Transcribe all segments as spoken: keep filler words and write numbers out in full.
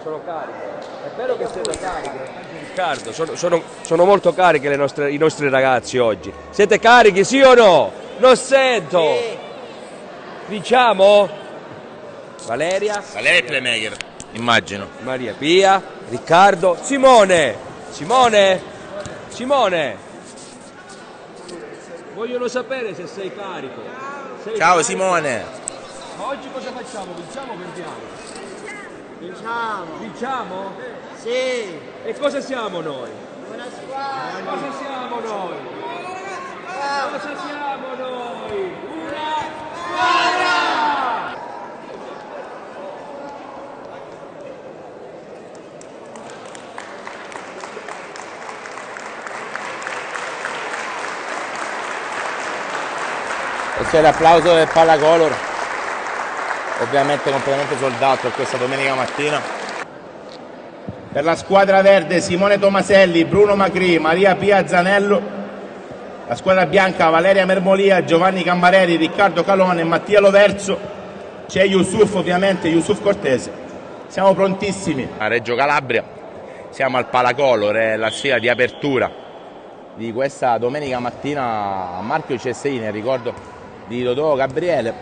sono cariche. È vero che siete cariche? Riccardo, sono, sono, sono molto cariche le nostre, i nostri ragazzi oggi. Siete carichi, sì o no? Non sento! Sì. Diciamo? Valeria? Valeria è il playmaker, immagino. Maria Pia, Riccardo, Simone! Simone? Simone! Vogliono sapere se sei carico. Sei Ciao carico? Simone! Ma oggi cosa facciamo? Vinciamo o perdiamo? Vinciamo. Vinciamo? Sì. E cosa siamo noi? Una squadra. Cosa siamo noi? Cosa siamo noi? Una squadra! Questo è l'applauso del Palacolor, ovviamente completamente soldato per questa domenica mattina. Per la squadra verde Simone Tomaselli, Bruno Macri, Maria Pia Zanello. La squadra bianca Valeria Mermolia, Giovanni Cambareri, Riccardo Calone, Mattia Loverso. C'è Yusuf ovviamente, Yusuf Cortese. Siamo prontissimi. A Reggio Calabria siamo al Palacolor, è la sfida di apertura di questa domenica mattina a Marchio Cesseini, ricordo di Dodò Gabriele.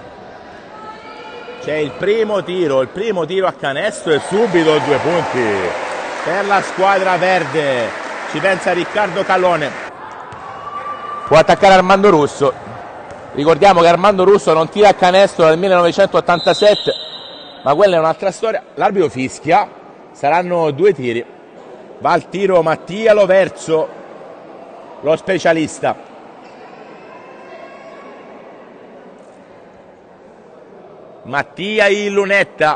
C'è il primo tiro, il primo tiro a canestro e subito due punti per la squadra verde. Ci pensa Riccardo Calone. Può attaccare Armando Russo. Ricordiamo che Armando Russo non tira a canestro dal millenovecentottantasette, ma quella è un'altra storia. L'arbitro fischia, saranno due tiri. Va al tiro Mattia Loverso, lo specialista. Mattia in lunetta.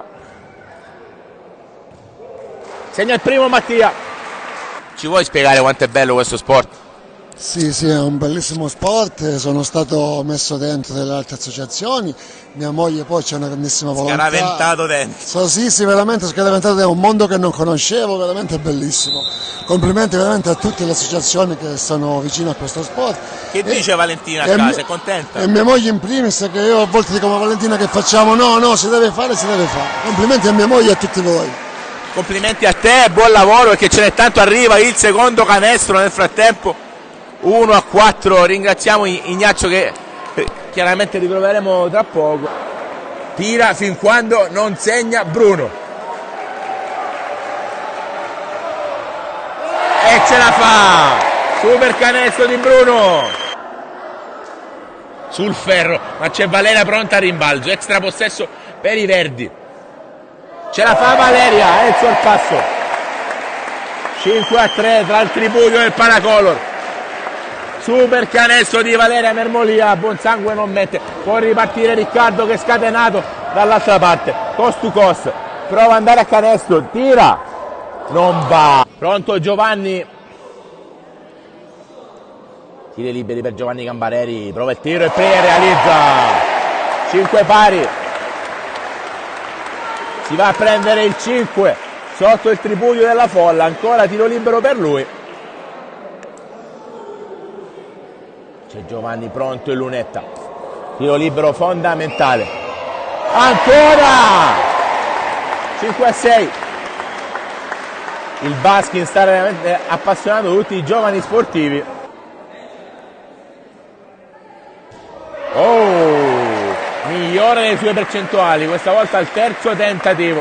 Segna il primo Mattia. Ci vuoi spiegare quanto è bello questo sport? Sì, sì, è un bellissimo sport, sono stato messo dentro delle altre associazioni, mia moglie poi c'è una grandissima volontà. Scaraventato dentro. So, sì, sì, veramente scaraventato dentro, un mondo che non conoscevo, veramente bellissimo. Complimenti veramente a tutte le associazioni che sono vicine a questo sport. Che e, dice Valentina a casa, è contenta? E mia moglie in primis, che io a volte dico ma Valentina che facciamo? No, no, si deve fare, si deve fare. Complimenti a mia moglie e a tutti voi. Complimenti a te, buon lavoro perché ce n'è tanto, arriva il secondo canestro nel frattempo. uno a quattro, ringraziamo Ignazio che chiaramente ritroveremo tra poco. Tira fin quando non segna Bruno. E ce la fa! Super canestro di Bruno! Sul ferro, ma c'è Valeria pronta a rimbalzo, extra possesso per i verdi. Ce la fa Valeria, è il sorpasso. cinque a tre tra il tripudio del Palacolor. Super canestro di Valeria Mermolia, buon sangue non mette, può ripartire Riccardo che è scatenato dall'altra parte, cost to cost, prova ad andare a canestro, tira, non va, pronto Giovanni, tiri liberi per Giovanni Cambareri, prova il tiro e poi realizza, cinque pari, si va a prendere il cinque, sotto il tripudio della folla, ancora tiro libero per lui. C'è Giovanni pronto in lunetta, tiro libero fondamentale, ancora cinque a sei. Il basket sta veramente appassionando tutti i giovani sportivi. Oh, migliore delle sue percentuali, questa volta al terzo tentativo.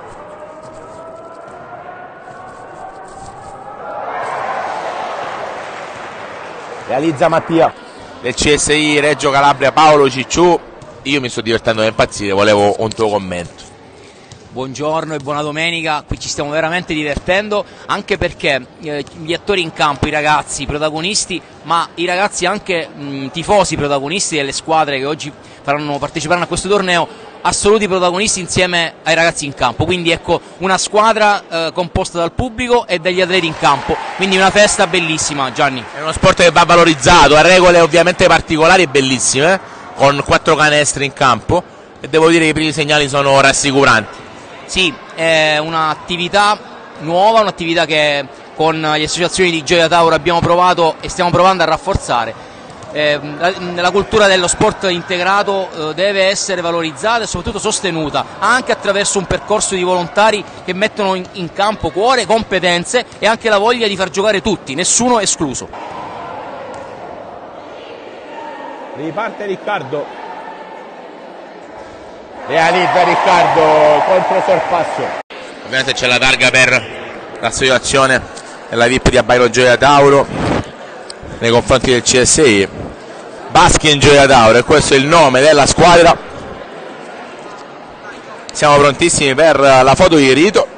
Realizza Mattia del C S I Reggio Calabria, Paolo Cicciù. Io mi sto divertendo da impazzire, volevo un tuo commento. Buongiorno e buona domenica, qui ci stiamo veramente divertendo anche perché eh, gli attori in campo, i ragazzi, i protagonisti, ma i ragazzi anche mh, tifosi protagonisti delle squadre che oggi faranno, parteciperanno a questo torneo, assoluti protagonisti insieme ai ragazzi in campo, quindi ecco una squadra eh, composta dal pubblico e dagli atleti in campo, quindi una festa bellissima. Gianni. È uno sport che va valorizzato, ha regole ovviamente particolari e bellissime, eh? Con quattro canestri in campo e devo dire che i primi segnali sono rassicuranti. Sì, è un'attività nuova, un'attività che con le associazioni di Gioia Tauro abbiamo provato e stiamo provando a rafforzare. eh, la, la cultura dello sport integrato eh, deve essere valorizzata e soprattutto sostenuta anche attraverso un percorso di volontari che mettono in, in campo cuore, competenze e anche la voglia di far giocare tutti, nessuno escluso. Riparte Riccardo, realizza Riccardo contro sorpasso. Ovviamente c'è la targa per l'associazione e la V I P di Abbaino Gioia Tauro nei confronti del C S I. Baschi in Gioia Tauro, e questo è il nome della squadra. Siamo prontissimi per la foto di rito.